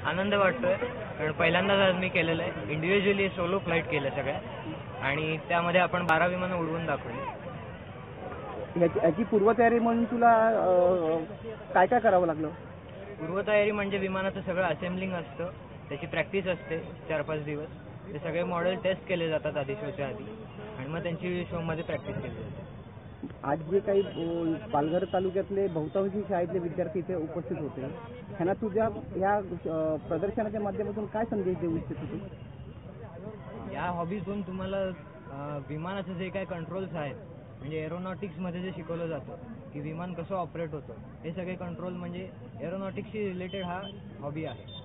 आनंद वाटतोय कारण पहिल्यांदाच आज मी केलेलं आहे. इंडिव्हिज्युअली सोलो फ्लाईट केलं सगळ्या आणि त्यामध्ये आपण 12 विमानं उडवून दाखवली. याची पूर्वतयारी म्हणून तुला काय काय करावं लागलं? पूर्वतयारी म्हणजे विमानाचं सगळं असेंबलिंग असतं, त्याची प्रॅक्टिस असते 4-5 दिवस. ते सगळे मॉडेल टेस्ट केले जातात आधी शोच्या आधी आणि मग त्यांची शोमध्ये प्रॅक्टिस केली जाते. आज जे काही पालघर तालुक्यातले बहुतांशी शाळेतले विद्यार्थी इथे उपस्थित होते, त्यांना तुझ्या या प्रदर्शनाच्या माध्यमातून काय संदेश देऊ इच्छितो तू? या हॉबीतून तुम्हाला विमानाचे जे काही कंट्रोल्स आहेत, म्हणजे एरोनॉटिक्समध्ये जे शिकवलं जातं की विमान कसं ऑपरेट होतं, हे सगळे कंट्रोल म्हणजे एरोनॉटिक्सशी रिलेटेड हा हॉबी आहे.